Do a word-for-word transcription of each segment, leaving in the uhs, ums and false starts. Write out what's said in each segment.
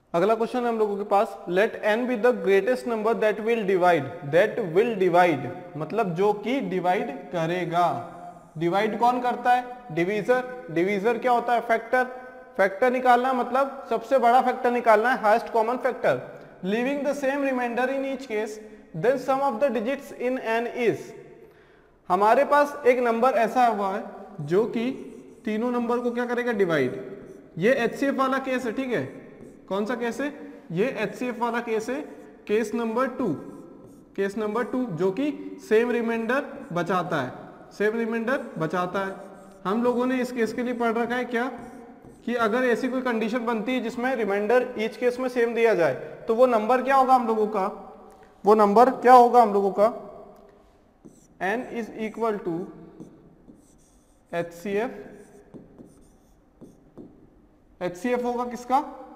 अगला क्वेश्चन है हम लोगों के पास, let n be the greatest number that will divide, that will divide मतलब जो कि डिवाइड करेगा। डिवाइड कौन करता है? डिवीजर। डिवीजर क्या होता है? फैक्टर। फैक्टर निकालना मतलब सबसे बड़ा फैक्टर निकालना है, highest common factor. Leaving the same remainder in each case, then sum of the digits in n is. हमारे पास एक नंबर ऐसा हुआ है जो कि तीनों नंबर को क्या करेगा? डिवाइड। ये एचसीएफ वाला केस है, ठीक है। कौन सा केस है? ये एचसीएफ वाला केस है, case number two. Case number two जो कि सेम रिमाइंडर बचाता है, सेम रिमाइंडर बचाता है। हम लोगों ने इस केस के लिए पढ़ रखा है क्या, कि अगर ऐसी कोई कंडीशन बनती है जिसमें रिमाइंडर ईच केस में सेम दिया जाए तो वो नंबर क्या होगा हम लोगों का? वो नंबर क्या होगा हम लोगों का? n is equal to HCF. HCF होगा किसका?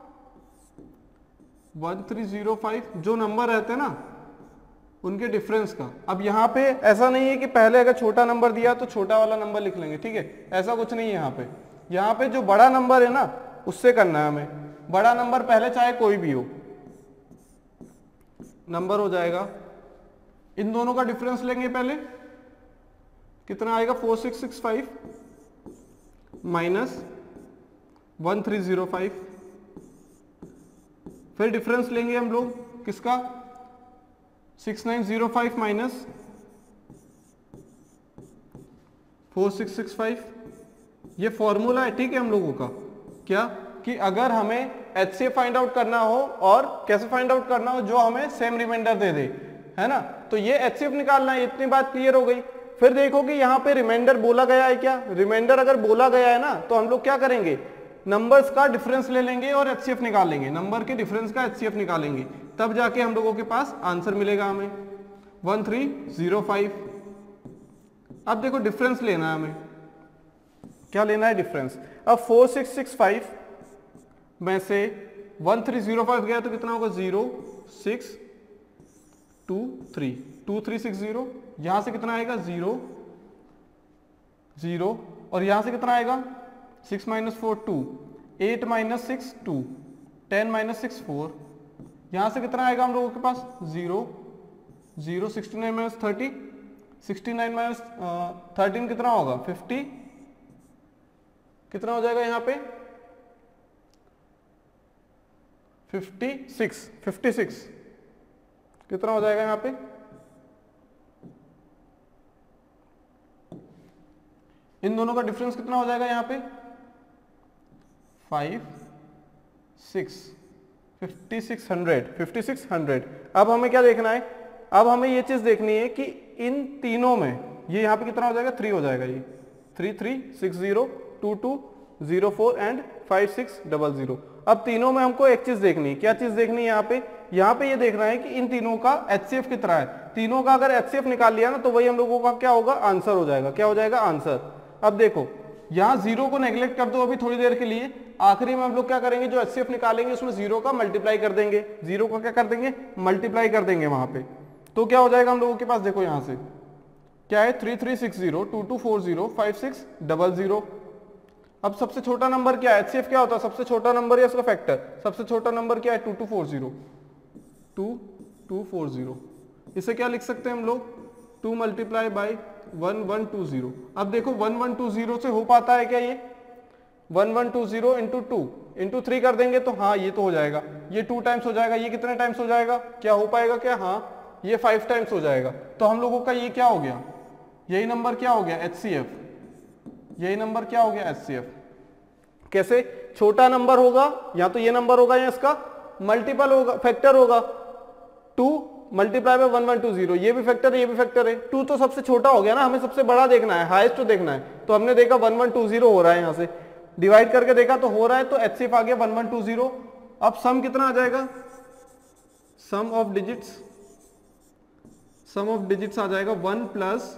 वन थ्री जीरो फाइव, जो नंबर रहते हैं ना उनके डिफरेंस का। अब यहाँ पे ऐसा नहीं है कि पहले अगर छोटा नंबर दिया तो छोटा वाला नंबर लिख लेंगे, ठीक है, ऐसा कुछ नहीं है यहाँ पे। यहाँ पे जो बड़ा नंबर है ना उससे करना है हमें। बड़ा नंबर पहले चाहे कोई भी हो नंबर हो जाएगा। इन दोनों का डिफरेंस लेंगे पहले, कितना आएगा? Four six six five minus one three zero five. फिर डिफरेंस लेंगे हम लोग किसका? Six nine zero five minus four six six five. ये फॉर्मूला है, ठीक है, हम लोगों का क्या, कि अगर हमें एचसीएफ फाइंड आउट करना हो, और कैसे फाइंड आउट करना हो, जो हमें सेम रिमाइंडर दे दे, है ना, तो ये एचसीएफ निकालना है। इतनी बात क्लियर हो गई। फिर देखो कि यहाँ पे रिमाइंडर बोला गया है क्या? रिमाइंडर अगर बोला गया है ना तो हम लोग क्या करेंगे? नंबर्स का डिफरेंस ले लेंगे और एचसीएफ निकालेंगे। नंबर के डिफरेंस का एचसीएफ निकालेंगे, तब जाके हम लोगों के पास आंसर मिलेगा हमें वन थ्री जीरो फाइव। अब देखो डिफरेंस लेना है हमें, क्या लेना है? डिफरेंस। अब फोर सिक्स सिक्स फाइव में से वन थ्री जीरो फाइव गया तो कितना होगा? Zero six two three, two three six zero. यहां से कितना आएगा? जीरो जीरो, और यहां से कितना आएगा? Six minus four two, eight minus six two, ten minus six four. यहां से कितना आएगा हम लोगों के पास? Zero zero, sixty nine minus thirty, sixty nine minus thirteen कितना होगा? फिफ्टी। कितना हो जाएगा यहाँ पे? फिफ्टी सिक्स, फिफ्टी सिक्स कितना हो जाएगा यहाँ पे? इन दोनों का डिफरेंस कितना हो जाएगा यहाँ पे? Five six, fifty six hundred, fifty six hundred. अब हमें क्या देखना है? अब हमें ये चीज देखनी है कि इन तीनों में ये यहाँ पे कितना हो जाएगा? थ्री हो जाएगा। ये three three six zero two two zero four and five six double zero. अब तीनों में हमको एक चीज देखनी है। क्या चीज देखनी है यहाँ पे? यहाँ पे ये देखना है कि इन तीनों का एचसीएफ कितना है। तीनों का अगर एचसीएफ निकाल लिया ना तो वही हम लोगों का क्या होगा? आंसर हो जाएगा। क्या हो जाएगा? आंसर। अब देखो यहाँ जीरो को नेग्लेक्ट कर दो अभी थोड़ी देर के लिए। आखिरी में हम लोग क्या करेंगे? जो एचसीएफ निकालेंगे उसमें जीरो का मल्टीप्लाई कर देंगे। जीरो का क्या कर देंगे? मल्टीप्लाई कर देंगे वहां पे। तो क्या हो जाएगा हम लोगों के पास? देखो यहाँ से क्या है? Three three six zero, two two four zero, five six double zero. अब सबसे छोटा नंबर क्या है? एचसीएफ क्या होता है? सबसे छोटा नंबर या उसका फैक्टर। सबसे छोटा नंबर क्या है? Two two four zero, two two four zero. इसे क्या लिख सकते हैं हम लोग? Two multiply by one one two zero. अब देखो वन वन टू जीरो से हो पाता है क्या? ये one one two zero into two into three कर देंगे तो हाँ ये तो हो जाएगा। ये टू टाइम्स हो जाएगा। ये कितने टाइम्स हो जाएगा? क्या हो पाएगा क्या? हाँ ये फाइव टाइम्स हो जाएगा। तो हम लोगों का ये क्या हो गया? यही नंबर क्या हो गया? एचसीएफ। यही नंबर क्या हो गया? एचसीएफ। कैसे? छोटा नंबर होगा या तो ये नंबर होगा या इसका मल्टीपल होगा, फैक्टर होगा। Two multiply by one one two zero, ये भी फैक्टर है, ये भी फैक्टर है। टू तो सबसे छोटा हो गया ना, हमें सबसे बड़ा देखना है, हाईएस्ट तो देखना है। तो हमने देखा वन वन टू जीरो हो रहा है, यहां से डिवाइड करके देखा तो हो रहा है, तो एचसीएफ आ गया वन वन टू जीरो। अब सम कितना आ जाएगा? Sum of digits, sum of digits आ जाएगा one plus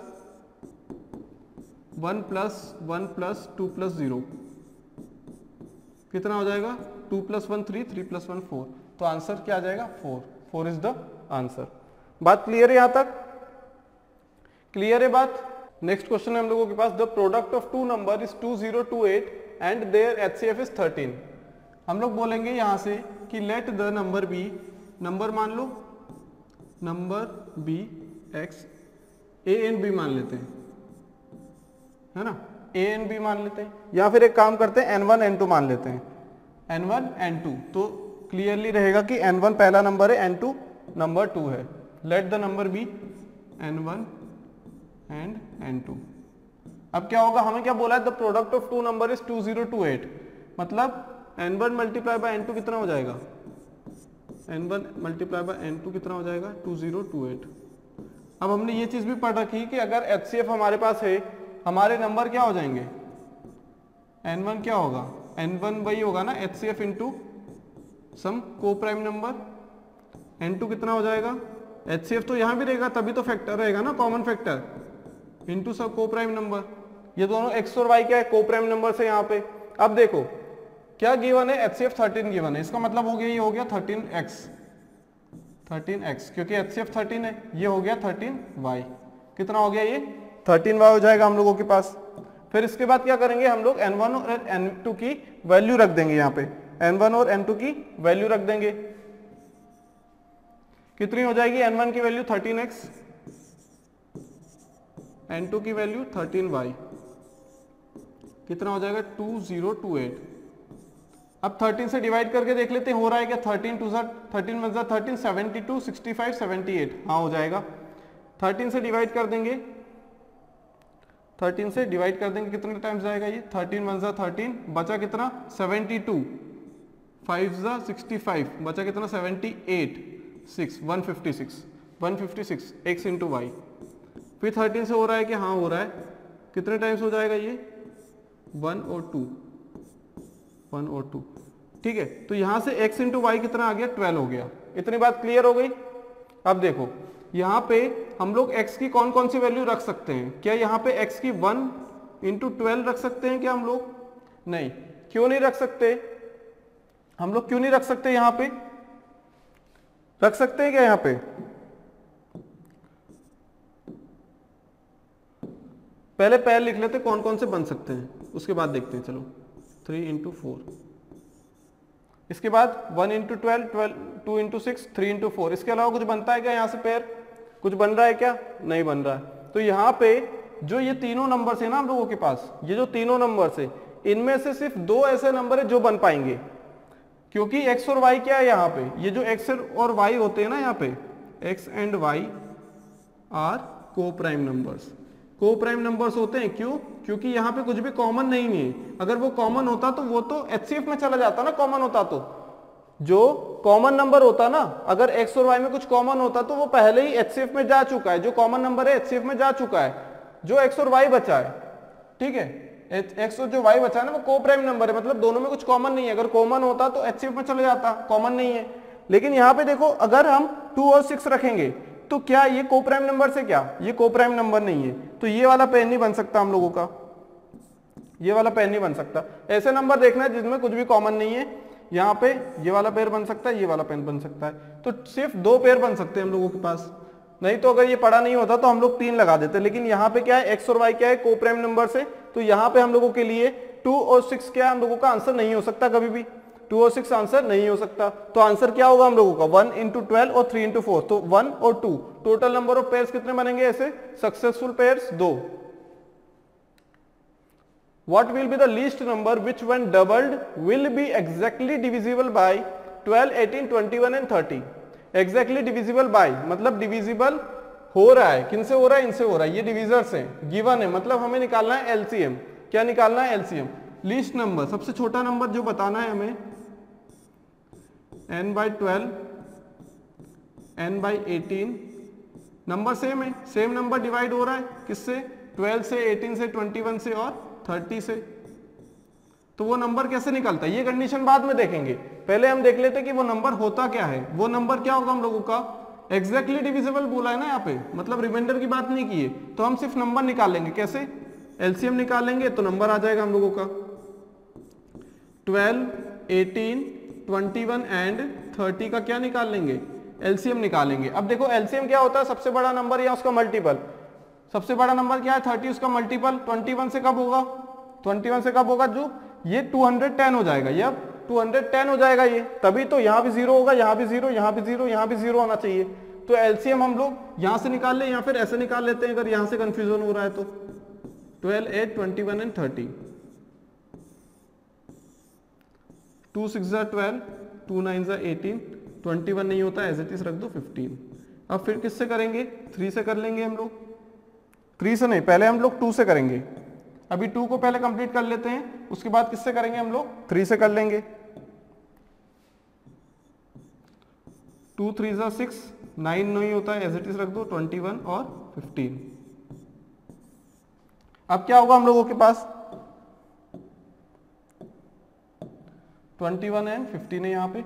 one plus one plus two plus zero. कितना हो जाएगा? Two plus one three, three plus one four. तो आंसर क्या आ जाएगा? Four. Four is the answer. बात क्लियर है? यहां तक क्लियर है बात? नेक्स्ट क्वेश्चन है हम लोगों के पास, the product of two number is two zero two eight and their HCF is thirteen. हम लोग बोलेंगे यहां से कि let the number be, number मान लो number be x, a and b मान लेते हैं, है ना, ए एंड बी मान लेते हैं, या फिर एक काम करते हैं एन वन एन टू मान लेते हैं, एन वन एन टू, तो क्लियरली रहेगा कि एन वन पहला नंबर है, एन टू नंबर टू है। Let the number be n one and n two. अब क्या होगा, हमें क्या बोला है, the product of two number is two zero two eight, मतलब n one multiply by n two कितना हो जाएगा, n one multiply by n two कितना हो जाएगा, टू जीरो टू एट। अब हमने ये चीज भी पढ़ रखी कि अगर एच सी एफ हमारे पास है, हमारे नंबर क्या हो जाएंगे, एन वन क्या होगा, एन वन वही होगा ना H C F into sum co prime number, N two कितना हो जाएगा, एच सी एफ तो यहाँ भी रहेगा तभी तो फैक्टर रहेगा ना, कॉमन फैक्टर इंटू सब को प्राइम नंबर। ये दोनों एक्स और वाई क्या है, को प्राइम नंबर से यहाँ पे। अब देखो क्या गिवन है, H C F thirteen given है, इसका मतलब हो गया ये हो गया थर्टीन एक्स, थर्टीन एक्स क्योंकि एच सी एफ थर्टीन है, ये हो गया थर्टीन वाई, कितना हो गया ये थर्टीन वाई हो जाएगा हम लोगों के पास। फिर इसके बाद क्या करेंगे हम लोग, एन वन और एन टू की वैल्यू रख देंगे, यहाँ पे एन वन और एन टू की वैल्यू रख देंगे, कितनी हो जाएगी, एन वन की value thirteen x, n two की वैल्यू थर्टीन वाई, कितना हो जाएगा टू जीरो टू एट। अब थर्टीन से डिवाइड करके देख लेते हैं हो रहा है क्या, thirteen two thirteen one thirteen, seventy two, sixty five, seventy eight, हाँ हो जाएगा। थर्टीन से डिवाइड कर देंगे, थर्टीन से डिवाइड कर देंगे कितने टाइम्स जाएगा ये, थर्टीन वन थर्टीन, बचा कितना सेवेंटी टू, फाइव जा सिक्सटी फाइव, बचा कितना seventy eight, six, one fifty six, one fifty six x into y. फिर थर्टीन से हो रहा है कि हाँ हो रहा है, कितने टाइम्स हो जाएगा ये, वन और टू, वन और टू, ठीक है। तो यहां से x इंटू वाई कितना आ गया, ट्वेल्व हो गया। इतनी बात क्लियर हो गई। अब देखो यहाँ पे हम लोग x की कौन कौन सी वैल्यू रख सकते हैं, क्या यहाँ पे x की वन इंटू ट्वेल्व रख सकते हैं क्या हम लोग, नहीं, क्यों नहीं रख सकते, हम लोग क्यों नहीं रख सकते, यहाँ पे रख सकते हैं क्या, यहाँ पे पहले पैर लिख लेते कौन कौन से बन सकते हैं, उसके बाद देखते हैं। चलो थ्री इंटू फोर, इसके बाद one into twelve, twelve, two into six, three into four, इसके अलावा कुछ बनता है क्या यहाँ से पैर, कुछ बन रहा है क्या, नहीं बन रहा है। तो यहाँ पे जो ये तीनों नंबर है ना हम लोगों के पास, ये जो तीनों नंबर है इनमें से सिर्फ दो ऐसे नंबर है जो बन पाएंगे, क्योंकि x और y क्या है यहाँ पे, ये जो x और y होते हैं ना यहाँ पे, x and y are co prime numbers, co prime numbers होते हैं, क्यों, क्योंकि यहाँ पे कुछ भी कॉमन नहीं है। अगर वो कॉमन होता तो वो तो एच सी एफ में चला जाता ना, कॉमन होता तो, जो कॉमन नंबर होता ना, अगर x और y में कुछ कॉमन होता तो वो पहले ही एच सी एफ में जा चुका है, जो कॉमन नंबर है एच सी एफ में जा चुका है, जो x और y बचा है, ठीक है, x और जो y बचा है ना वो को प्राइम नंबर है, मतलब दोनों में कुछ कॉमन नहीं है, अगर कॉमन होता तो एच सी एफ में चले जाता, कॉमन नहीं है। लेकिन यहाँ पे देखो अगर हम टू और सिक्स रखेंगे तो क्या ये को प्राइम नंबर से, क्या ये को प्राइम नंबर नहीं है, तो ये वाला पेन नहीं बन सकता हम लोगों का, ये वाला पेन नहीं बन सकता। ऐसे नंबर देखना है जिसमें कुछ भी कॉमन नहीं है, यहाँ पे ये वाला पेयर बन सकता है, ये वाला पेन बन सकता है, तो सिर्फ दो पेयर बन सकते हैं हम लोगों के पास, नहीं तो अगर ये पढ़ा नहीं होता तो हम लोग तीन लगा देते। लेकिन यहाँ पे क्या है, एक्स और वाई क्या है, को प्राइम नंबर से, तो यहाँ पे हम लोगों के लिए टू और सिक्स क्या हम लोगों का आंसर नहीं हो सकता, कभी भी टू और सिक्स आंसर नहीं हो सकता। तो आंसर क्या होगा हम लोगों का, वन इंटू ट्वेल्व और थ्री इंटू फोर, तो वन और two, total number of pairs कितने बनेंगे ऐसे सक्सेसफुल पेयर्स, दो। What will be the least number which when doubled will be exactly divisible by twelve, eighteen, twenty one and thirty? Exactly divisible by मतलब divisible हो रहा है, किनसे हो रहा है, इनसे हो रहा है, ये डिविजर्स हैं, गिवन है, मतलब हमें निकालना है एलसीएम। क्या निकालना है, एलसीएम। लीस्ट नंबर, सबसे छोटा नंबर जो बताना है हमें, n by twelve, n by eighteen, number same है, सेम नंबर डिवाइड हो रहा है किससे, ट्वेल्व से, एटीन से, ट्वेंटी वन से और थर्टी से, तो वो नंबर कैसे निकलता है, ये कंडीशन बाद में देखेंगे, पहले हम देख लेते कि वो नंबर होता क्या है। वो नंबर क्या होगा हम लोगों का, एग्जैक्टली डिविजिबल बोला है ना यहाँ पे, मतलब रिमाइंडर की बात नहीं की है, तो हम सिर्फ नंबर निकालेंगे, कैसे, एलसीएम निकालेंगे तो नंबर आ जाएगा हम लोगों का twelve, eighteen, twenty one and thirty का क्या निकाल लेंगे, एलसीएम निकालेंगे। अब देखो एलसीएम क्या होता है, सबसे बड़ा नंबर या उसका मल्टीपल, सबसे बड़ा नंबर क्या है थर्टी, उसका मल्टीपल ट्वेंटी वन से कब होगा, ट्वेंटी वन से कब होगा, जो ये टू हंड्रेड टेन हो जाएगा, ये अब टू हंड्रेड टेन हो जाएगा ये, तभी तो यहाँ भी जीरो होगा, यहाँ भी जीरो, यहाँ भी जीरो, यहाँ भी जीरो होना चाहिए। तो एलसीएम हम लोग यहाँ से निकाल ले या फिर ऐसे निकाल लेते हैं अगर यहाँ से कंफ्यूजन हो रहा है तो। Twelve, eight, twenty one and thirty, two six जा ट्वेल्व, टू नाइन जा एटीन, ट्वेंटी वन नहीं होता एज इट इज रख दो फिफ्टीन। अब फिर किससे करेंगे, थ्री से कर लेंगे हम लोग, थ्री से नहीं पहले हम लोग टू से करेंगे। अभी टू को पहले कंप्लीट कर लेते हैं, उसके बाद किससे करेंगे हम लोग, थ्री से कर लेंगे। टू थ्री जा सिक्स, नाइन नहीं होता है एज इट इज रख दो, ट्वेंटी वन और फिफ्टीन। अब क्या होगा हम लोगों के पास, ट्वेंटी वन एंड फिफ्टीन है यहाँ पे।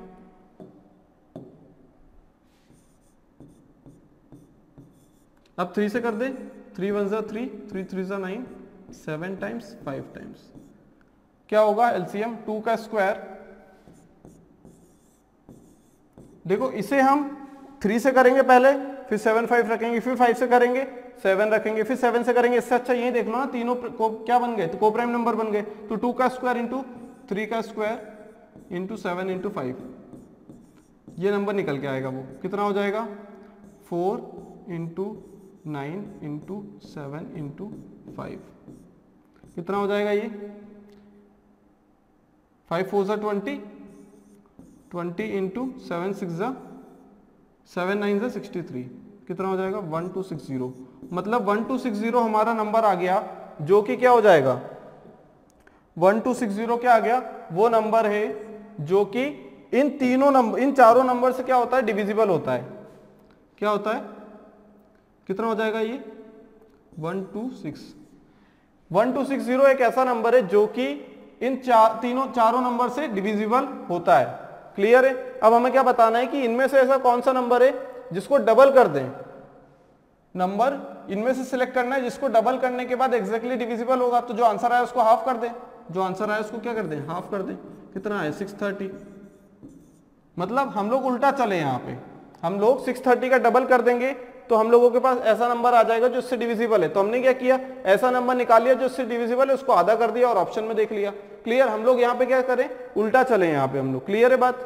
अब थ्री से कर दे, थ्री वन जा थ्री, थ्री थ्री जा nine, seven times, five times. क्या होगा एलसीएम, टू का स्क्वायर। देखो इसे हम थ्री से करेंगे पहले, फिर सेवन फाइव रखेंगे, फिर फाइव से करेंगे, सेवन रखेंगे, फिर सेवन से करेंगे। इससे अच्छा ये देख लो ना, तीनों को क्या बन गए, तो को प्राइम नंबर बन गए। तो टू का स्क्वायर इंटू थ्री का square into seven into five, ये नंबर निकल के आएगा। वो कितना हो जाएगा, four into nine into seven into five, कितना हो जाएगा ये, फाइव फोर जा twenty, twenty into seven six जा सेवन नाइन जा सिक्सटी थ्री, कितना हो जाएगा, वन टू सिक्स जीरो। मतलब वन टू सिक्स जीरो हमारा नंबर आ गया, जो कि क्या हो जाएगा, वन टू सिक्स जीरो क्या आ गया, वो नंबर है जो कि इन तीनों नंबर, इन चारों नंबर से क्या होता है, डिविजिबल होता है। क्या होता है, कितना हो जाएगा ये, one two six. One two six zero एक ऐसा नंबर है जो कि इन चार तीनों चारों नंबर से डिविजिबल होता है। क्लियर है। अब हमें क्या बताना है कि इनमें से ऐसा कौन सा नंबर है जिसको डबल कर दें। नंबर इनमें से सिलेक्ट करना है जिसको डबल करने के बाद एग्जैक्टली डिविजिबल होगा। तो जो आंसर आया उसको हाफ कर दें, जो आंसर आया उसको क्या कर दें, हाफ कर दें। कितना है, सिक्स थर्टी। मतलब हम लोग उल्टा चले, यहाँ पे हम लोग सिक्स थर्टी का डबल कर देंगे तो हम लोगों के पास ऐसा नंबर आ जाएगा जो इससे डिविजिबल है। तो हमने क्या किया, ऐसा नंबर निकाल लिया जो इससे डिविजिबल है, उसको आधा कर दिया और ऑप्शन में देख लिया। क्लियर। हम लोग यहाँ पे क्या करें, उल्टा चले यहाँ पे हम लोग। क्लियर है बात।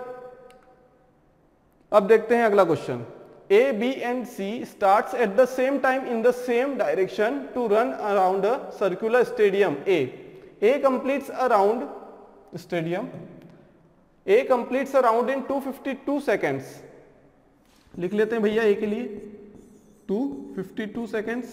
अब देखते हैं अगला question. A, B and C starts at the same time in the same direction to run around a circular stadium A. A completes a round stadium. A completes a round in two fifty-two seconds. लिख लेते हैं भैया A के लिए two fifty two seconds.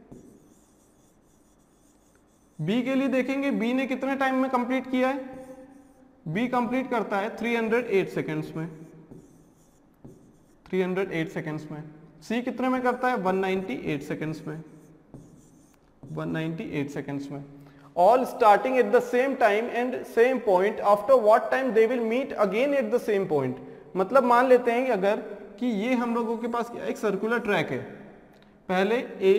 B के लिए देखेंगे B ने कितने टाइम में कंप्लीट किया है। B कंप्लीट करता है थ्री हंड्रेड एट सेकेंड्स में, थ्री हंड्रेड एट सेकेंड्स में। C कितने में करता है, वन नाइंटी एट सेकेंड्स में, वन नाइंटी एट सेकेंड्स में। All starting at the same time and same point. After what time they will meet again at the same point. मतलब मान लेते हैं कि अगर कि ये हम लोगों के पास एक सर्कुलर ट्रैक है, पहले A,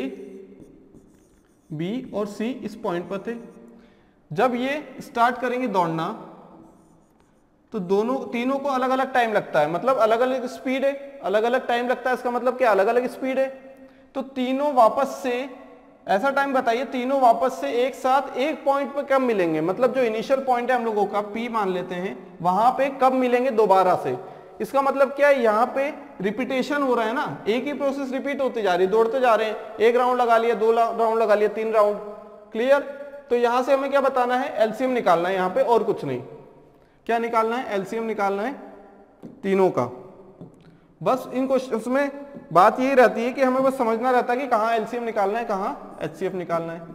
B और C इस पॉइंट पर थे। जब ये स्टार्ट करेंगे दौड़ना तो दोनों तीनों को अलग अलग टाइम लगता है, मतलब अलग अलग स्पीड है, अलग अलग टाइम लगता है। इसका मतलब क्या, अलग अलग स्पीड है। तो तीनों वापस से ऐसा टाइम बताइए, तीनों वापस से एक साथ एक पॉइंट पे कब मिलेंगे। मतलब जो इनिशियल पॉइंट है हम लोगों का P मान लेते हैं, वहां पे कब मिलेंगे दोबारा से। इसका मतलब क्या है, यहाँ पे रिपीटेशन हो रहा है ना, एक ही प्रोसेस रिपीट होती जा रही है, दौड़ते जा रहे हैं। एक राउंड लगा लिया, दो राउंड लगा लिया, तीन राउंड। क्लियर। तो यहां से हमें क्या बताना है, एलसीएम निकालना है यहाँ पे, और कुछ नहीं। क्या निकालना है, एलसीएम निकालना है तीनों का। बस इन क्वेश्चंस में बात यही रहती है कि हमें बस समझना रहता है कि कहां एलसीएम निकालना है, कहां एचसीएफ निकालना है।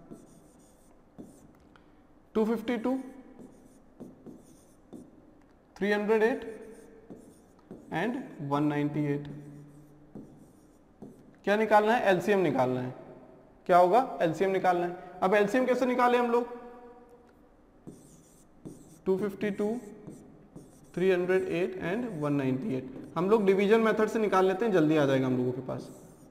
Two fifty two, three hundred eight and one ninety eight. क्या निकालना है, एलसीएम निकालना है। क्या होगा, एलसीएम निकालना है। अब एलसीएम कैसे निकाले हम लोग, two fifty two, three hundred eight and one ninety eight. हम लोग डिवीजन मेथड से निकाल लेते हैं, जल्दी आ जाएगा हम लोगों के पास।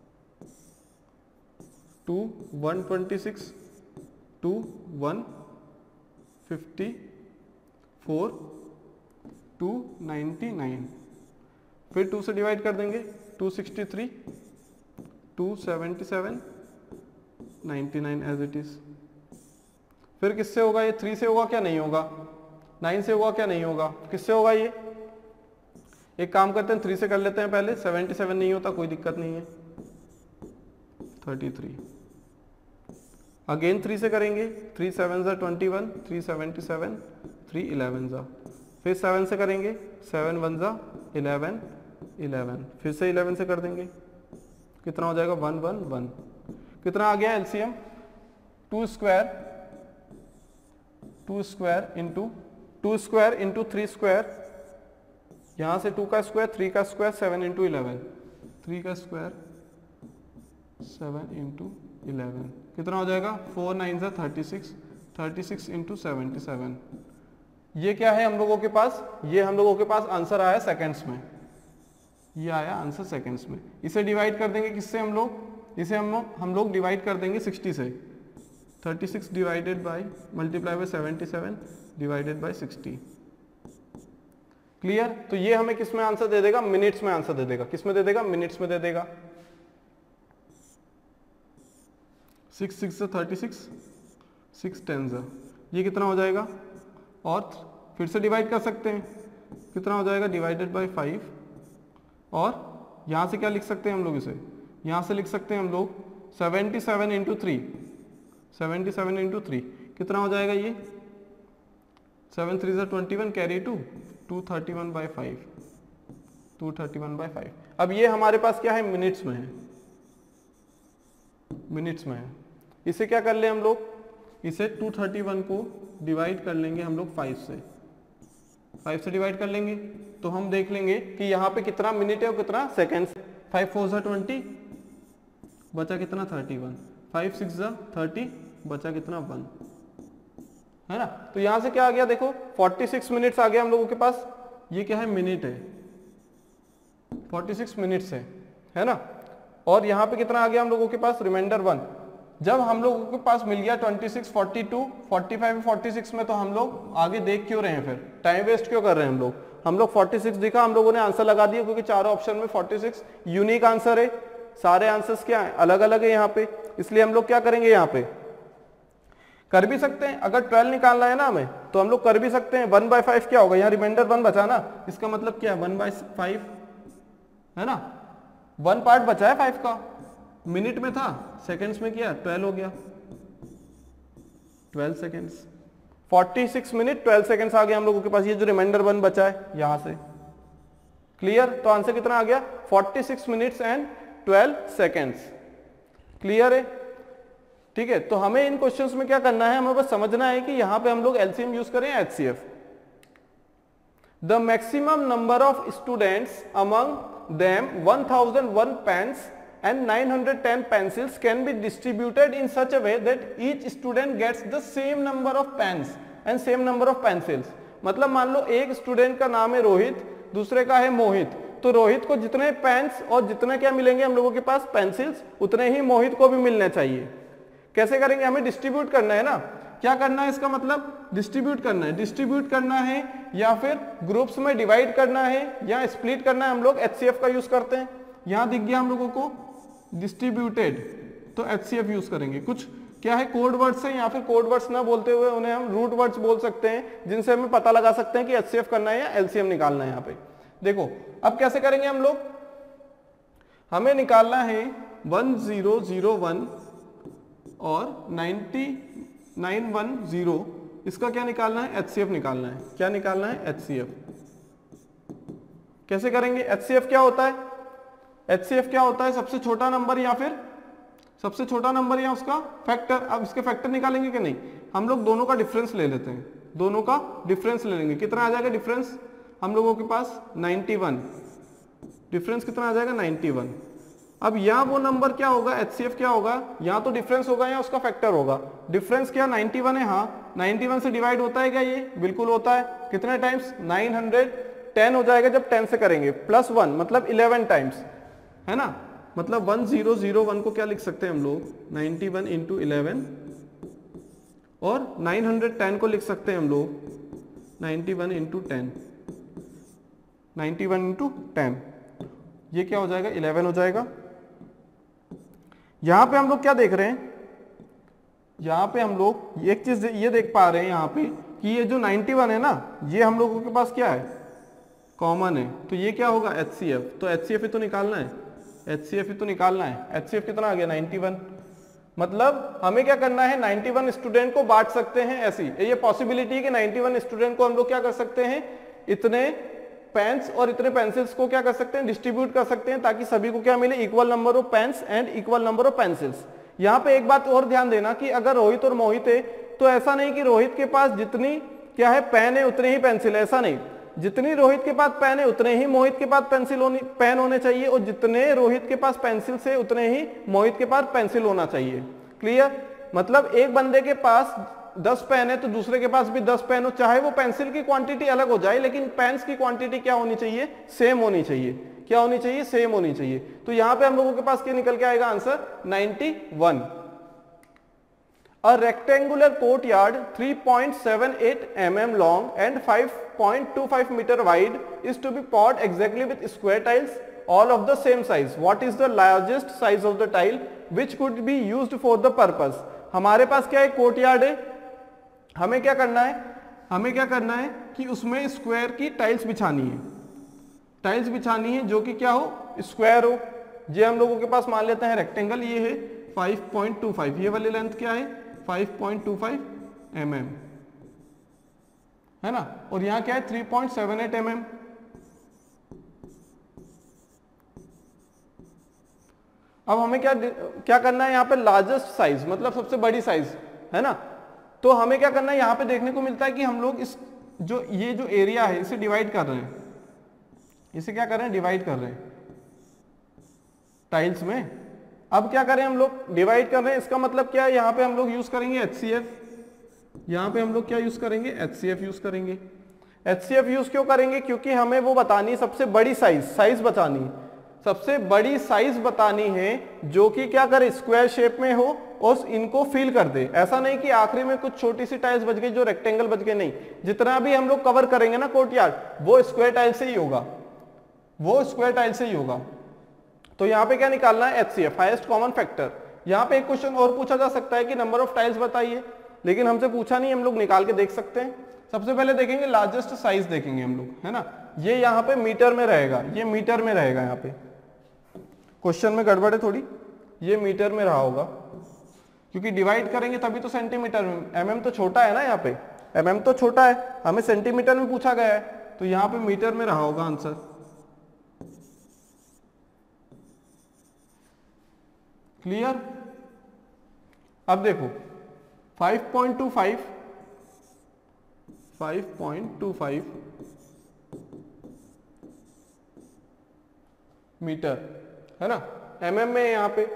Two one twenty six, two one fifty four, two ninety nine. फिर टू से डिवाइड कर देंगे, two sixty three, two seventy seven, ninety nine as it is. फिर किससे होगा, ये थ्री से होगा क्या, नहीं होगा। नाइन से होगा क्या? नहीं होगा। किससे होगा ये? एक काम करते हैं, थ्री से कर लेते हैं पहले। सेवेंटी सेवन नहीं होता, कोई दिक्कत नहीं है। थर्टी थ्री अगेन थ्री से करेंगे, थ्री सेवन ज़ा twenty one, three seventy seven, three eleven ज़ा, फिर सेवन से करेंगे, सेवन वन ज़ा इलेवन, इलेवन, फिर से इलेवन से कर देंगे, कितना हो जाएगा? One one one. कितना आ गया LCM? Two square, two square into two square into three square, यहां से टू का स्क्वायर, थ्री का square, seven into eleven, three का स्क्वायर, सेवन इंटू इलेवन, कितना हो जाएगा? फोर नाइन ज़ा thirty six, thirty six into seventy seven. ये क्या है हम लोगों के पास? ये हम लोगों के पास आंसर आया सेकंड्स में, ये आया आंसर सेकंड्स में। इसे डिवाइड कर देंगे किससे हम लोग? इसे हम लोग हम लोग डिवाइड कर देंगे सिक्सटी से। Thirty six divided by multiply by seventy seven divided by sixty. Clear? तो ये हमें किस में आंसर दे देगा? मिनट्स में आंसर दे देगा। किस में दे देगा? मिनट्स में दे देगा। सिक्स सिक्स से थर्टी सिक्स, सिक्स टेन ज़ा, ये कितना हो जाएगा? और फिर से डिवाइड कर सकते हैं, कितना हो जाएगा? Divided by five. और यहाँ से क्या लिख सकते हैं हम लोग? इसे यहाँ से लिख सकते हैं हम लोग seventy seven into three, seventy seven into three, कितना हो जाएगा ये? सेवन थ्री ज़ा twenty one, carry two, two thirty one by five, two thirty one by five. अब ये हमारे पास क्या है? मिनट्स में है, मिनट्स में है। इसे क्या कर ले हम लोग? इसे टू थर्टी वन को डिवाइड कर लेंगे हम लोग फाइव से, फाइव से डिवाइड कर लेंगे तो हम देख लेंगे कि यहाँ पे कितना मिनट है और कितना सेकेंड्स। फाइव फोर ज़ा ट्वेंटी, बचा कितना? थर्टी वन, फाइव सिक्स ज़ा थर्टी, बचा कितना? वन, है ना। तो यहाँ से क्या आ गया? देखो फोर्टी सिक्स मिनट्स आ गया हम लोगों के पास। ये क्या है? मिनट है, फोर्टी सिक्स मिनट्स है, है ना। और यहाँ पे कितना आ गया हम लोगों के पास? Reminder one. जब हम लोगों के पास मिल गया twenty six, forty two, forty five, forty six में, तो हम लोग आगे देख क्यों रहे हैं? फिर टाइम वेस्ट क्यों कर रहे हैं हम लोग? हम लोग फोर्टी सिक्स दिखा, हम लोगों ने आंसर लगा दिया, क्योंकि चारों ऑप्शन में फोर्टी सिक्स यूनिक आंसर है। सारे आंसर्स क्या है? अलग अलग है यहाँ पे। इसलिए हम लोग क्या करेंगे? यहाँ पे कर भी सकते हैं, अगर ट्वेल्व निकालना है ना हमें, तो हम लोग कर भी सकते हैं। वन बाय फाइव क्या होगा? यहाँ रिमाइंडर वन बचा ना, इसका मतलब क्या है? वन बाय फाइव, है ना। वन पार्ट बचा है फाइव का, मिनट में था, सेकंड्स में किया, ट्वेल्व हो गया, twelve seconds. Forty six minute twelve seconds आ गया हम लोगों के पास, ये जो रिमाइंडर वन बचा है यहां से। क्लियर? तो आंसर कितना आ गया? Forty six minutes and twelve seconds. Clear है? ठीक है। तो हमें इन क्वेश्चंस में क्या करना है? हमें बस समझना है कि यहां पे हम लोग एलसीएम यूज करें HCF. The maximum number of students among them one thousand one pens and nine hundred ten pencils can be distributed in such a way that each student gets the same number of pens and same number of pencils। मतलब मान लो एक student का नाम है रोहित, दूसरे का है मोहित, तो रोहित को जितने पेन्स और जितने क्या मिलेंगे हम लोगों के पास पेंसिल्स, उतने ही मोहित को भी मिलने चाहिए। कैसे करेंगे? हमें डिस्ट्रीब्यूट करना है ना। क्या करना है? इसका मतलब डिस्ट्रीब्यूट करना है। डिस्ट्रीब्यूट करना है या फिर ग्रुप्स में डिवाइड करना है या स्प्लिट करना है। हम लोग एचसीएफ का यूज करते हैं। यहां दिख गया हम लोगों को डिस्ट्रीब्यूटेड, तो एचसीएफ यूज करेंगे। कुछ क्या है? कोड वर्ड्स है, या फिर कोड वर्ड्स ना बोलते हुए उन्हें हम रूट वर्ड्स बोल सकते हैं, जिनसे हमें पता लगा सकते हैं कि एचसीएफ करना है या एलसीएम निकालना है। यहाँ पे देखो अब कैसे करेंगे हम लोग। हमें निकालना है वन जीरो जीरो वन और नाइनटी नाइन वन जीरो, इसका क्या निकालना है? एचसीएफ निकालना है। क्या निकालना है? एचसीएफ। कैसे करेंगे? एचसीएफ क्या होता है? एचसीएफ क्या होता है? सबसे छोटा नंबर या फिर सबसे छोटा नंबर या उसका फैक्टर। अब इसके फैक्टर निकालेंगे कि नहीं? हम लोग दोनों का डिफरेंस ले लेते हैं, दोनों का डिफरेंस ले लेंगे। कितना आ जाएगा डिफरेंस हम लोगों के पास? Ninety one. डिफरेंस कितना आ जाएगा? Ninety one. अब यहाँ वो नंबर क्या होगा? एचसीएफ क्या होगा? यहाँ तो डिफरेंस होगा या उसका फैक्टर होगा। डिफरेंस क्या? नाइन्टी वन है। हाँ, नाइन्टी वन से डिवाइड होता है क्या? ये बिल्कुल होता है। कितने टाइम्स? नाइन हंड्रेड टेन हो जाएगा जब टेन से करेंगे, प्लस वन मतलब इलेवन टाइम्स, है ना। मतलब वन जीरो जीरो वन को क्या लिख सकते हैं हम लोग? नाइन्टी वन इंटू इलेवन, और नाइन हंड्रेड टेन को लिख सकते हैं हम लोग ninety one into ten, ninety one into ten. ये क्या हो जाएगा? इलेवन हो जाएगा। यहां पे हम लोग क्या देख रहे हैं? यहां पे हम लोग एक चीज ये देख पा रहे हैं यहाँ पे कि ये जो इक्यानवे है ना, ये हम लोगों के पास क्या है, कॉमन है, तो ये क्या होगा एच सी एफ, तो एच सी एफ ही तो निकालना है, एच सी एफ ही तो निकालना है। एच सी एफ कितना आ गया इक्यानवे, मतलब हमें क्या करना है, इक्यानवे स्टूडेंट को बांट सकते हैं ऐसी, ये पॉसिबिलिटी है कि इक्यानवे स्टूडेंट को हम लोग क्या कर सकते हैं, इतने पेन्स और इतने पेंसिल्स को क्या कर सकते हैं, डिस्ट्रीब्यूट कर सकते हैं, ताकि सभी को क्या मिले, equal number of pens and equal number of pencils. यहाँ पे एक बात और ध्यान देना कि अगर रोहित और मोहित है तो ऐसा नहीं कि रोहित के पास जितनी क्या है पेन है उतने ही पेंसिल है, ऐसा नहीं, जितनी रोहित के पास पेन है उतने ही मोहित के पास पेंसिल होनी पेन होने चाहिए, और जितने रोहित के पास पेंसिल से उतने ही मोहित के पास पेंसिल होना चाहिए। क्लियर, मतलब एक बंदे के पास दस पेन है तो दूसरे के पास भी दस पेन हो, चाहे वो पेंसिल की क्वांटिटी अलग हो जाए लेकिन पेन्स की क्वांटिटी क्या होनी चाहिए, सेम होनी चाहिए। क्या होनी चाहिए, सेम होनी चाहिए। तो यहां पे हम लोगों के पास क्या निकल के आएगा आंसर, इक्यानवे। A rectangular courtyard three point seven eight millimeters long and five point two five meter wide is to be poured exactly with square tiles all of the same size. What is the largest size of the tile which could be used for the purpose? हमारे पास क्या है, courtyard है, हमें क्या करना है, हमें क्या करना है कि उसमें स्क्वायर की टाइल्स बिछानी है, टाइल्स बिछानी है जो कि क्या हो, स्क्वायर हो। ये हम लोगों के पास मान लेते हैं रेक्टेंगल, ये है फाइव पॉइंट टू फाइव, ये वाली लेंथ क्या है five point two five m m है ना, और यहां क्या है three point seven eight m m. अब हमें क्या क्या करना है, यहां पे लार्जेस्ट साइज मतलब सबसे बड़ी साइज है ना, तो हमें क्या करना है, यहां पे देखने को मिलता है कि हम लोग इस जो ये जो एरिया है इसे डिवाइड कर रहे हैं, इसे क्या कर रहे हैं, डिवाइड कर रहे हैं टाइल्स में। अब क्या करें, हम लोग डिवाइड कर रहे हैं, इसका मतलब क्या है, यहाँ पे हम लोग यूज करेंगे एच सी एफ, यहाँ पे हम लोग क्या यूज करेंगे, एच सी एफ यूज करेंगे। एच सी एफ यूज क्यों करेंगे, क्योंकि हमें वो बतानी सबसे बड़ी साइज, साइज बतानी सबसे बड़ी साइज बतानी है जो कि क्या करे, स्क्वायर शेप में हो और इनको फिल कर दे। ऐसा नहीं कि आखिरी में कुछ छोटी सी टाइल्स बच गई जो रेक्टेंगल बच गए, नहीं, जितना भी हम लोग कवर करेंगे ना कोर्टयार्ड वो स्क्वायर टाइल से ही होगा, वो स्क्वायर टाइल से ही होगा। तो यहाँ पे क्या निकालना है, H C F, highest common factor. यहाँ पे एक क्वेश्चन और पूछा जा सकता है कि नंबर ऑफ टाइल्स बताइए, लेकिन हमसे पूछा नहीं, हम लोग निकाल के देख सकते हैं। सबसे पहले देखेंगे लार्जेस्ट साइज देखेंगे हम लोग, है ना, ये यहाँ पे मीटर में रहेगा, ये मीटर में रहेगा, यहाँ पे क्वेश्चन में गड़बड़ है थोड़ी, ये मीटर में रहा होगा क्योंकि डिवाइड करेंगे तभी तो सेंटीमीटर में, एम एम तो छोटा है ना, यहाँ पे एम एम तो छोटा है, हमें सेंटीमीटर में पूछा गया है, तो यहाँ पे मीटर में रहा होगा आंसर। क्लियर, अब देखो five point two five, five point two five metre है ना, एम एम में यहां पे,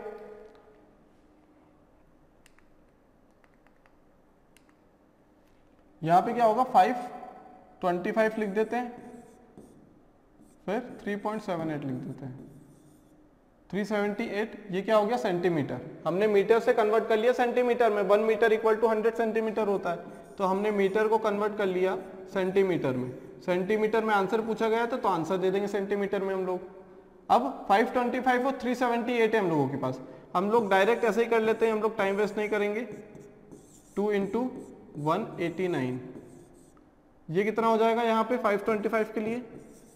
यहां पे क्या होगा फाइव ट्वेंटी फाइव लिख देते हैं, फिर थ्री पॉइंट सेवन एट लिख देते हैं, थ्री सेवेंटी एट, ये क्या हो गया सेंटीमीटर, हमने मीटर से कन्वर्ट कर लिया सेंटीमीटर में, one metre equal to hundred centimetre होता है, तो हमने मीटर को कन्वर्ट कर लिया सेंटीमीटर में, सेंटीमीटर में आंसर पूछा गया था तो आंसर दे देंगे सेंटीमीटर में हम लोग। अब फाइव ट्वेंटी फाइव और थ्री सेवेंटी एट है हम लोगों के पास, हम लोग डायरेक्ट ऐसे ही कर लेते हैं, हम लोग टाइम वेस्ट नहीं करेंगे, two into one eighty nine, ये कितना हो जाएगा यहाँ पे फाइव ट्वेंटी फाइव के लिए,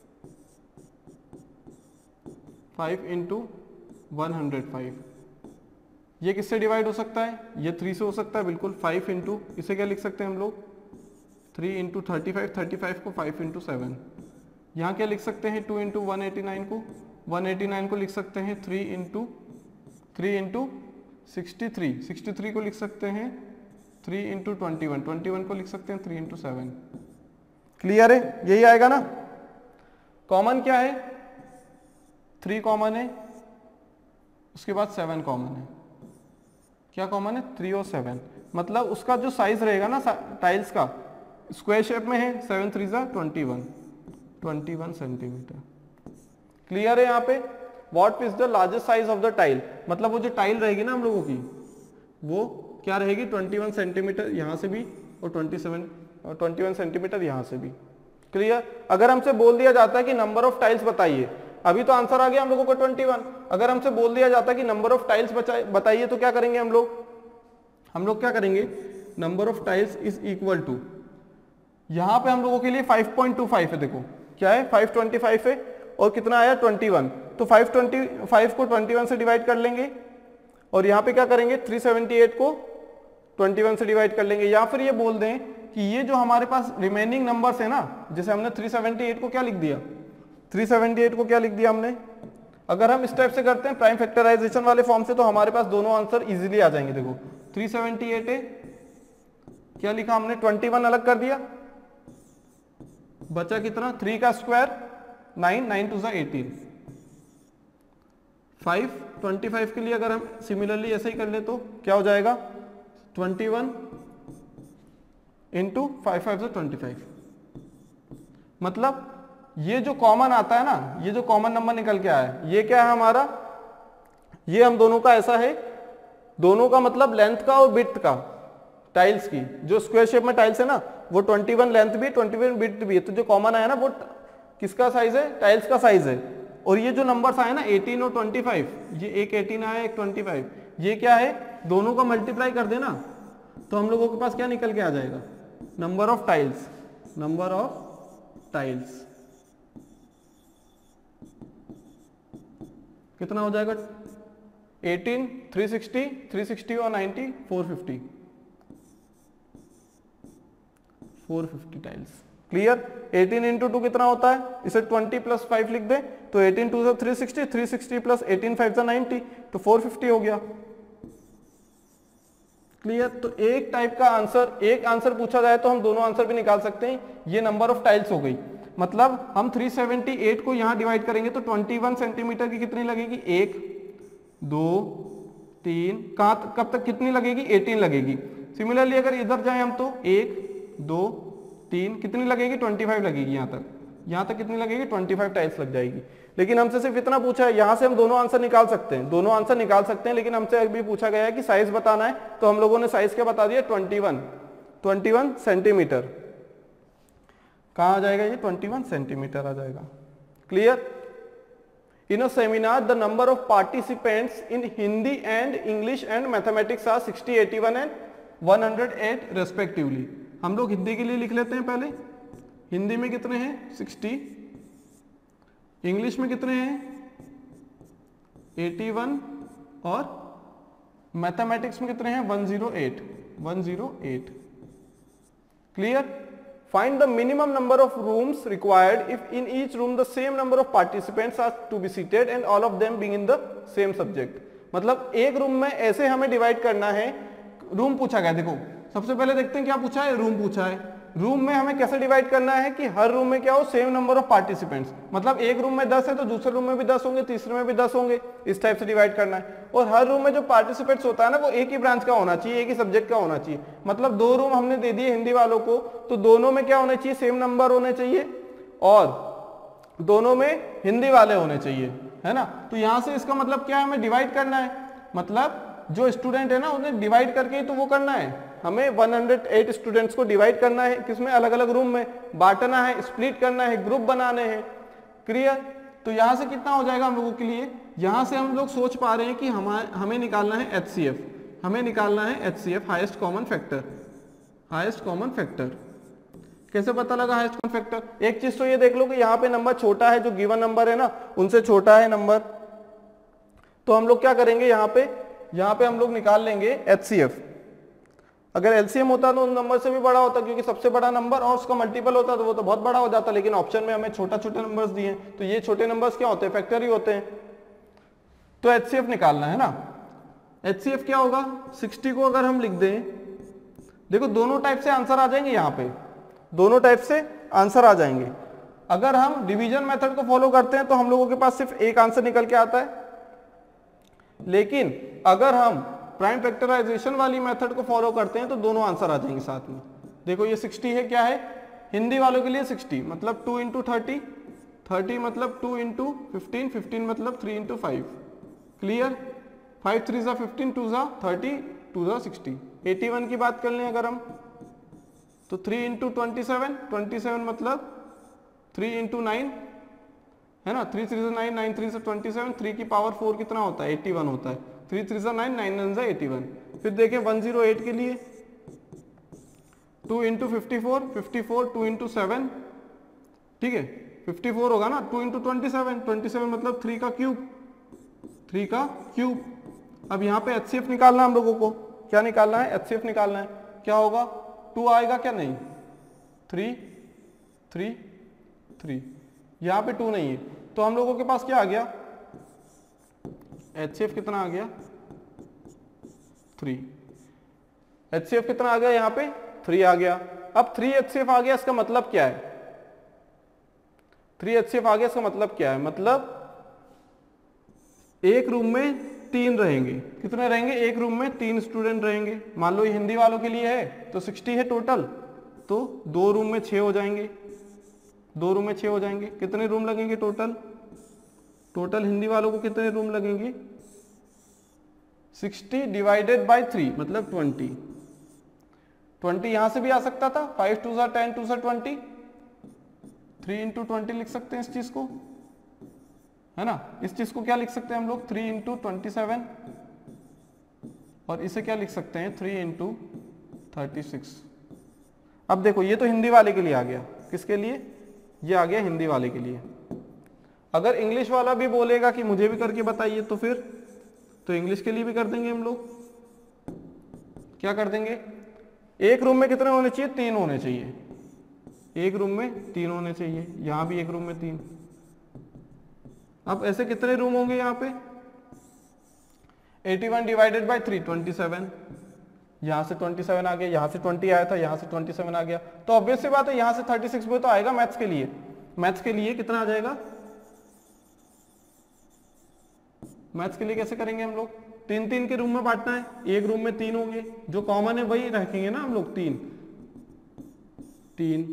five into one hundred five, ये किससे डिवाइड हो सकता है, ये थ्री से हो सकता है बिल्कुल, फाइव इंटू इसे क्या लिख सकते हैं हम लोग, three into thirty five, thirty five को फाइव इंटू सेवन, यहाँ क्या लिख सकते हैं, two into one eighty nine को, वन एटी नाइन को लिख सकते हैं three into three into sixty three, sixty three को लिख सकते हैं three into twenty one, twenty one को लिख सकते हैं थ्री इंटू सेवन। क्लियर है, यही आएगा ना। कॉमन क्या है, थ्री कॉमन है, उसके बाद सेवन कॉमन है, क्या कॉमन है, थ्री और सेवन, मतलब उसका जो साइज रहेगा ना टाइल्स का स्क्वायर शेप में है, सेवन थ्री जा twenty one, twenty one centimetre. Clear है यहाँ पे, what is the largest size of the tile, मतलब वो जो टाइल रहेगी ना हम लोगों की वो क्या रहेगी, ट्वेंटी वन सेंटीमीटर यहाँ से भी और ट्वेंटी सेवन और ट्वेंटी वन सेंटीमीटर यहाँ से भी। क्लियर, अगर हमसे बोल दिया जाता है कि नंबर ऑफ टाइल्स बताइए, अभी तो आंसर आ गया हम लोगों को ट्वेंटी वन, अगर हमसे बोल दिया जाता है कि नंबर ऑफ टाइल्स बताइए तो क्या करेंगे हम लोग, हम लोग क्या करेंगे, number of tiles is equal to यहाँ पे हम लोगों के लिए फाइव पॉइंट टू फाइव है, देखो क्या है फाइव ट्वेंटी फाइव है और कितना आया ट्वेंटी वन, तो फाइव ट्वेंटी फाइव को ट्वेंटी वन से डिवाइड कर लेंगे और यहाँ पे क्या करेंगे थ्री सेवेंटी एट को ट्वेंटी वन से डिवाइड कर लेंगे, या फिर ये बोल दें कि ये जो हमारे पास रिमेनिंग नंबर्स है ना, जैसे हमने थ्री सेवेंटी एट को क्या लिख दिया, थ्री सेवेंटी एट को क्या लिख दिया हमने, अगर हम इस टाइप से करते हैं प्राइम फैक्टराइजेशन वाले फॉर्म से तो हमारे पास दोनों आंसर इजीली आ जाएंगे। देखो थ्री सेवेंटी एट है, क्या लिखा हमने ट्वेंटी वन अलग कर दिया, बचा कितना थ्री का स्क्वायर नाइन, नाइन टू ज़ा एटीन, फाइव ट्वेंटी फाइव के लिए अगर हम सिमिलरली ऐसे ही कर ले तो क्या हो जाएगा twenty one into five five से ट्वेंटी फाइव, मतलब ये जो कॉमन आता है ना, ये जो कॉमन नंबर निकल के आया है ये क्या है हमारा, ये हम दोनों का ऐसा है, दोनों का मतलब लेंथ का और विड्थ का, टाइल्स की जो स्क्वायर शेप में टाइल्स है ना वो ट्वेंटी वन लेंथ भी ट्वेंटी वन विड्थ भी है, तो जो कॉमन आया ना वो किसका साइज है, टाइल्स का साइज है। और ये जो नंबर्स आए ना एटीन और ट्वेंटी फाइव, ये एक एटीन आया एक ट्वेंटी फाइव, ये क्या है दोनों का मल्टीप्लाई कर देना तो हम लोगों के पास क्या निकल के आ जाएगा, number of tiles, number of tiles कितना हो जाएगा eighteen, three sixty, three sixty और ninety, four fifty, four fifty tiles. Clear, eighteen into two कितना होता है, इसे ट्वेंटी प्लस फाइव लिख दे तो eighteen two three sixty, three sixty plus eighteen five ninety, तो फोर फिफ्टी हो गया। क्लियर, तो एक टाइप का आंसर, एक आंसर पूछा जाए तो हम दोनों आंसर भी निकाल सकते हैं। ये नंबर ऑफ टाइल्स हो गई, मतलब हम थ्री सेवेंटी एट को यहां डिवाइड करेंगे तो ट्वेंटी वन सेंटीमीटर की कितनी लगेगी, एक दो तीन, कहां कब तक कितनी लगेगी, एटीन लगेगी। सिमिलरली अगर इधर जाए हम तो एक दो तीन, कितनी लगेगी, ट्वेंटी फाइव लगेगी, यहां तक यहां तक कितनी लगेगी, ट्वेंटी फाइव टाइल्स लग जाएगी। लेकिन हमसे सिर्फ इतना पूछा है, यहां से हम दोनों आंसर निकाल सकते हैं, दोनों आंसर निकाल सकते हैं, लेकिन हमसे अभी पूछा गया है कि साइज बताना है, तो हम लोगों ने साइज क्या बता दिया, twenty one, twenty one centimetre. कहां आ जाएगा ये, ट्वेंटी वन सेंटीमीटर आ जाएगा। Clear. In a seminar the number of participants in Hindi and English and mathematics are sixty, eighty one and one hundred eight respectively. हम लोग हिंदी के लिए लिख लेते हैं पहले, हिंदी में कितने हैं सिक्सटी, इंग्लिश में कितने हैं एटी वन और मैथमेटिक्स में कितने हैं one zero eight, one zero eight. Clear. Find the minimum number of rooms required if in each room the same number of participants are to be seated and all of them being in the same subject। मतलब एक room में ऐसे हमें divide करना है, room पूछा गया, देखो सबसे पहले देखते हैं क्या पूछा है, रूम पूछा है। रूम में हमें कैसे डिवाइड करना है कि हर रूम में क्या हो, सेम नंबर ऑफ पार्टिसिपेंट्स, मतलब एक रूम में दस है तो दूसरे रूम में भी दस होंगे, तीसरे में भी दस होंगे, इस टाइप से डिवाइड करना है। और हर रूम में जो पार्टिसिपेंट्स होता है ना वो एक ही ब्रांच का होना चाहिए, एक ही सब्जेक्ट का होना चाहिए। मतलब दो रूम हमने दे दिए हिंदी वालों को, तो दोनों में क्या होने चाहिए, सेम नंबर होने चाहिए और दोनों में हिंदी वाले होने चाहिए, है ना। तो यहां से इसका मतलब क्या है, हमें डिवाइड करना है, मतलब जो स्टूडेंट है ना उन्हें डिवाइड करके तो वो करना है, हमें वन हंड्रेड एट स्टूडेंट्स को डिवाइड करना है, किसमें, अलग अलग रूम में बांटना है, स्प्लिट करना है, ग्रुप बनाने हैं। क्लियर। तो यहां से कितना हो जाएगा हम लोगों के लिए, यहां से हम लोग सोच पा रहे हैं कि हमारे हमें निकालना है एच सी एफ, हमें निकालना है H C F, highest common factor, highest common factor. कैसे पता लगा हाईएस्ट कॉमन फैक्टर, एक चीज तो ये देख लो कि यहाँ पे नंबर छोटा है, जो गिवन नंबर है ना उनसे छोटा है नंबर, तो हम लोग क्या करेंगे, यहाँ पे यहाँ पे हम लोग निकाल लेंगे एच सी एफ। अगर एलसीएम होता तो उन नंबर से भी बड़ा होता, क्योंकि सबसे बड़ा नंबर और उसका मल्टीपल होता तो वो तो बहुत बड़ा हो जाता, लेकिन ऑप्शन में हमें छोटा छोटे नंबर्स दिए हैं, तो ये छोटे नंबर्स क्या होते हैं, फैक्टर ही होते हैं। तो एचसीएफ निकालना है ना, एचसीएफ क्या होगा, सिक्सटी को अगर हम लिख दें, देखो दोनों टाइप से आंसर आ जाएंगे, यहाँ पे दोनों टाइप से आंसर आ जाएंगे। अगर हम डिवीजन मेथड को फॉलो करते हैं तो हम लोगों के पास सिर्फ एक आंसर निकल के आता है, लेकिन अगर हम प्राइम फैक्टराइजेशन वाली मेथड को फॉलो करते हैं तो दोनों आंसर आ जाएंगे साथ में। देखो ये सिक्सटी है, क्या है, हिंदी वालों के लिए सिक्सटी मतलब टू इंटू थर्टी, थर्टी मतलब टू इंटू फिफ्टीन, फिफ्टीन मतलब three into five. Clear. Five three ज़ा फिफ्टीन, टू ज़ा थर्टी, टू ज़ा सिक्सटी। एटी वन की बात कर लें अगर हम तो three into twenty seven, twenty seven मतलब थ्री इंटू नाइन, है ना, थ्री थ्री ज़ा नाइन, नाइन थ्री ज़ा ट्वेंटी सेवन, थ्री की पावर फोर कितना होता है, एटी वन होता है, थ्री थ्री ज़ा नाइन, नाइन वन ज़ा एटी वन। फिर देखें वन ज़ीरो एट के लिए, two into fifty four, fifty four two into seven, ठीक है, फिफ्टी फोर होगा ना, two into twenty seven, twenty seven मतलब थ्री का क्यूब, थ्री का क्यूब। अब यहाँ पे एचसीएफ निकालना हम लोगों को, क्या निकालना है, एचसीएफ निकालना है। क्या होगा, टू आएगा क्या, नहीं, थ्री थ्री थ्री, यहाँ पे टू नहीं है, तो हम लोगों के पास क्या आ गया, एचसीएफ कितना आ गया, थ्री। एचसीएफ कितना आ गया, यहाँ पे थ्री आ गया। अब थ्री एचसीएफ आ गया, इसका मतलब क्या है, थ्री एचसीएफ आ गया, इसका मतलब क्या है, मतलब एक रूम में तीन रहेंगे, कितने रहेंगे, एक रूम में तीन स्टूडेंट रहेंगे। मान लो ये हिंदी वालों के लिए है तो सिक्सटी है टोटल, तो दो रूम में छह हो जाएंगे, दो रूम में छह हो जाएंगे। कितने रूम लगेंगे टोटल, टोटल हिंदी वालों को कितने रूम लगेंगे, सिक्सटी डिवाइडेड बाय थ्री मतलब ट्वेंटी। ट्वेंटी यहां से भी आ सकता था, फाइव टू सा टेन, टू सा ट्वेंटी, थ्री इंटू ट्वेंटी लिख सकते हैं इस चीज को, है ना। इस चीज को क्या लिख सकते हैं हम लोग, थ्री इंटू ट्वेंटी सेवन, और इसे क्या लिख सकते हैं, थ्री इंटू थर्टी सिक्स। अब देखो ये तो हिंदी वाले के लिए आ गया, किसके लिए, ये आ गया हिंदी वाले के लिए। अगर इंग्लिश वाला भी बोलेगा कि मुझे भी करके बताइए, तो फिर तो इंग्लिश के लिए भी कर देंगे हम लोग। क्या कर देंगे, एक रूम में कितने होने चाहिए, तीन होने चाहिए, एक रूम में तीन होने चाहिए, यहां भी एक रूम में तीन। अब ऐसे कितने रूम होंगे यहाँ पे, eighty one divided by three, twenty seven, यहां से ट्वेंटी सेवन आ गया, यहां से ट्वेंटी आया था, यहां से ट्वेंटी सेवन आ गया, तो ऑब्वियस सी बात है यहां से थर्टी सिक्स भी तो आएगा मैथ्स के लिए। मैथ्स के लिए कितना आ जाएगा, मैथ्स के लिए कैसे करेंगे हम लोग, तीन तीन के रूम में बांटना है, एक रूम में तीन होंगे, जो कॉमन है वही रखेंगे ना हम लोग, तीन तीन,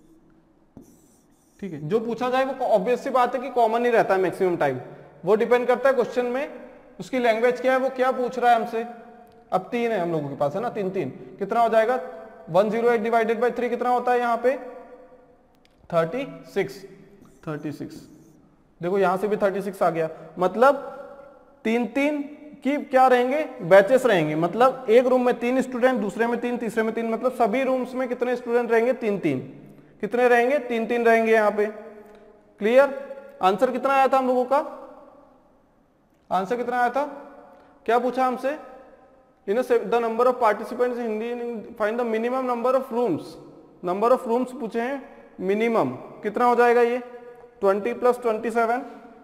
ठीक है। जो पूछा जाए वो ऑब्वियस सी बात है कि कॉमन ही रहता है मैक्सिमम टाइम, वो डिपेंड करता है क्वेश्चन में उसकी लैंग्वेज क्या है, वो क्या पूछ रहा है हमसे। अब तीन है हम लोगों के पास, है ना, तीन तीन, कितना हो जाएगा, one zero eight divided by three कितना होता है यहाँ पे, थर्टी सिक्स, थर्टी सिक्स। देखो यहां से भी थर्टी सिक्स आ गया, मतलब तीन तीन की क्या रहेंगे, बैचेस रहेंगे, मतलब एक रूम में तीन स्टूडेंट, दूसरे में तीन, तीसरे में तीन, मतलब सभी रूम्स में कितने स्टूडेंट रहेंगे, तीन तीन, कितने रहेंगे, तीन तीन रहेंगे यहाँ पे। क्लियर, आंसर कितना आया था हम लोगों का, आंसर कितना आया था, क्या पूछा हमसे, in the number of participants Hindi, find the minimum number of rooms, number of rooms पूछे हैं, मिनिमम कितना हो जाएगा ये, ट्वेंटी प्लस ट्वेंटी सेवन।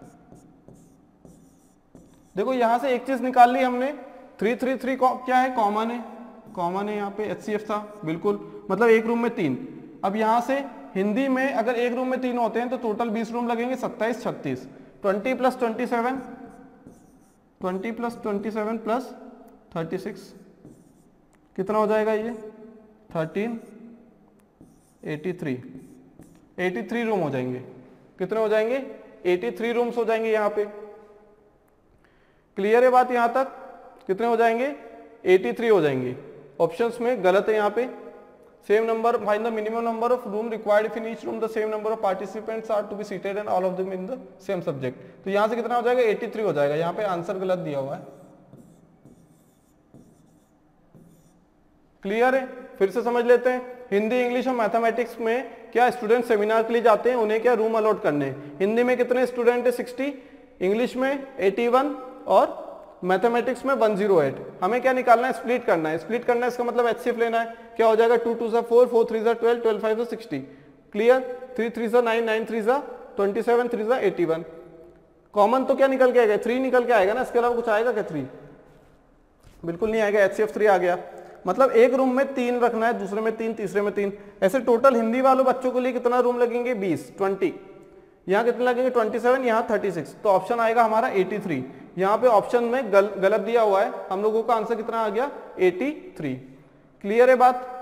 देखो यहां से एक चीज निकाल ली हमने, थ्री थ्री थ्री क्या है, कॉमन है, कॉमन है यहाँ पे, एचसीएफ था बिल्कुल, मतलब एक रूम में तीन। अब यहां से हिंदी में अगर एक रूम में तीन होते हैं तो टोटल बीस रूम लगेंगे, सत्ताईस छत्तीस, twenty plus twenty seven, twenty plus twenty seven plus thirty six, कितना हो जाएगा ये, thirteen eighty three, eighty three room हो जाएंगे, कितने हो जाएंगे, एटी थ्री रूम्स हो जाएंगे यहाँ पे। क्लियर है बात यहां तक, कितने हो जाएंगे, एटी थ्री हो जाएंगे। ऑप्शंस में गलत है यहाँ पे, same number, find the minimum number of room required if in each room the same number of participants are to be seated and all of them in the same subject. तो यहां से कितना हो जाएगा, एटी थ्री हो जाएगा, यहाँ पे आंसर गलत दिया हुआ है। क्लियर है, फिर से समझ लेते हैं, हिंदी इंग्लिश और मैथमेटिक्स में क्या स्टूडेंट सेमिनार के लिए जाते हैं, उन्हें क्या रूम अलॉट करने हैं। हिंदी में कितने स्टूडेंट है, सिक्सटी, इंग्लिश में एटी वन और मैथमेटिक्स में वन जीरो एट। हमें क्या निकालना है, स्प्लिट करना है, स्प्लिट करना है इसका मतलब एचसीएफ लेना है। क्या हो जाएगा, टू टू सा फोर, फोर थ्री सा ट्वेल्व, ट्वेल्व फाइव सा सिक्सटी। क्लियर, थ्री थ्री सा नाइन, नाइन थ्री सा ट्वेंटी सेवन, थ्री सा एटी वन। कॉमन तो क्या निकल के आएगा, थ्री निकल के आएगा ना, इसके अलावा कुछ आएगा क्या, थ्री बिल्कुल नहीं आएगा, एचसीएफ थ्री आ गया। मतलब एक रूम में तीन रखना है, दूसरे में तीन, तीसरे में तीन, ऐसे टोटल हिंदी वालों बच्चों के लिए कितना रूम लगेंगे, बीस, ट्वेंटी, यहाँ कितने लगेंगे, ट्वेंटी सेवन, यहाँ थर्टी सिक्स, तो ऑप्शन आएगा हमारा एटी थ्री। यहाँ पे ऑप्शन में गल, गलत दिया हुआ है, हम लोगों का आंसर कितना आ गया, एटी थ्री। क्लियर है बात।